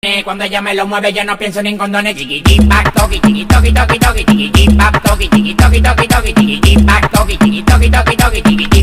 Cuando ella me lo mueve yo no pienso ni en condones. Chiqui back toki, chiqui toki toki toki, chiqui back toki, chiqui toki toki toki, chiqui back toki, chiqui toki toki toki, chiqui